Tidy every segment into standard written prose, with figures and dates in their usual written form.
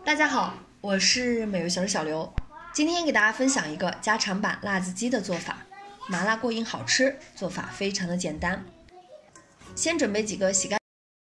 大家好，我是美味小吃小刘，今天给大家分享一个家常版辣子鸡的做法，麻辣过瘾好吃，做法非常的简单。先准备几个洗干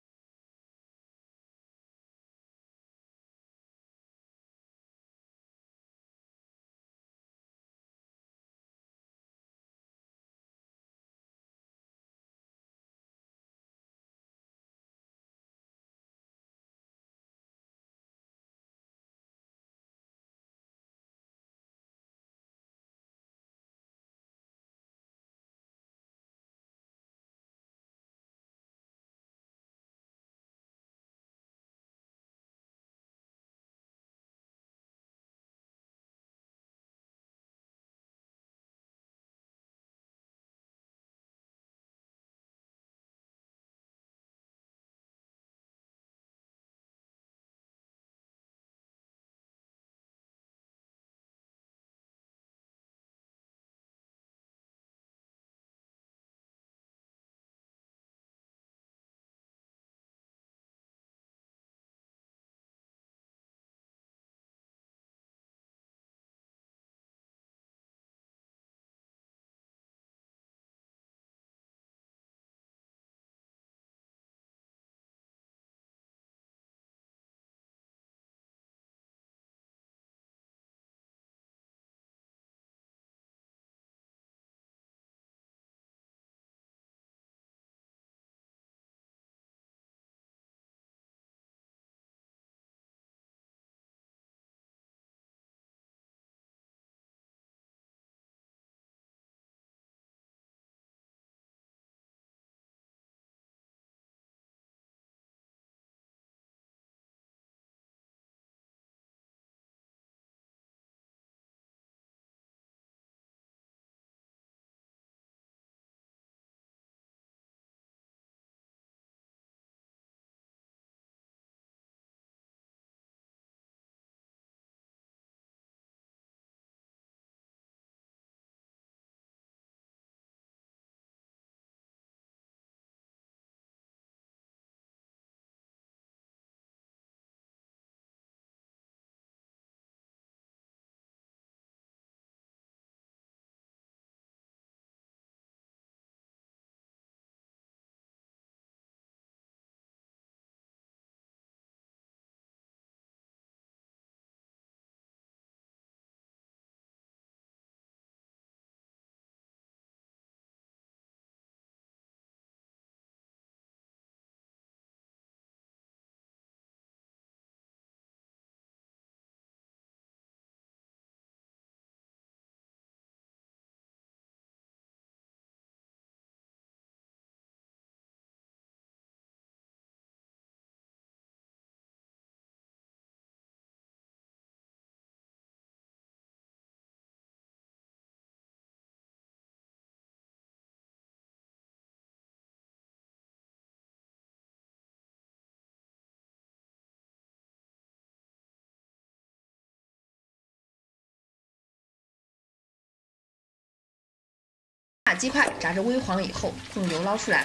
把鸡块炸至微黄以后，控油捞出来，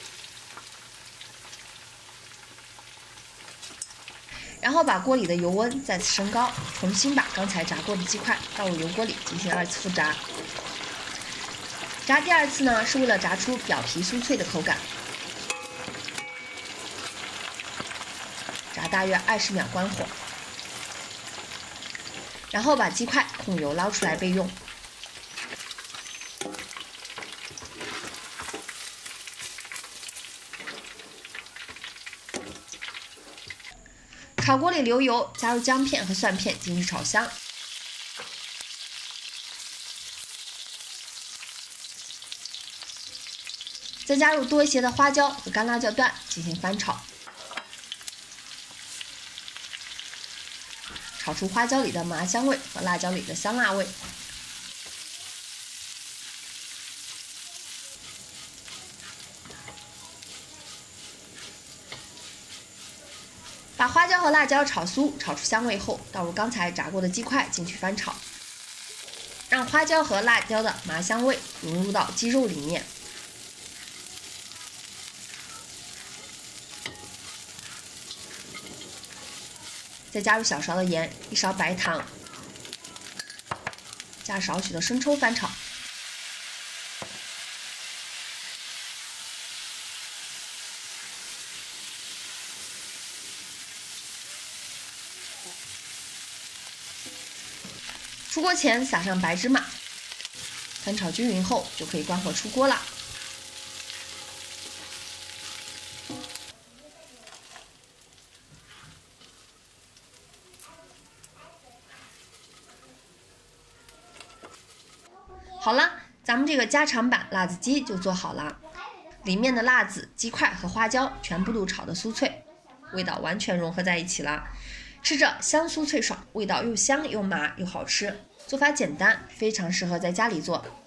然后把锅里的油温再次升高，重新把刚才炸过的鸡块倒入油锅里进行2次复炸。炸第2次呢，是为了炸出表皮酥脆的口感。炸大约20秒关火，然后把鸡块控油捞出来备用。炒锅里留油，加入姜片和蒜片进行炒香。再加入多一些的花椒和干辣椒段进行翻炒，炒出花椒里的麻香味和辣椒里的香辣味。把花椒和辣椒炒酥，炒出香味后，倒入刚才炸过的鸡块进去翻炒，让花椒和辣椒的麻香味融入到鸡肉里面。 再加入小勺的盐，1勺白糖，加少许的生抽翻炒。出锅前撒上白芝麻，翻炒均匀后就可以关火出锅了。好了，咱们这个家常版辣子鸡就做好了，里面的辣子、鸡块和花椒全部都炒得酥脆，味道完全融合在一起了。吃着香酥脆爽，味道又香又麻又好吃，做法简单，非常适合在家里做。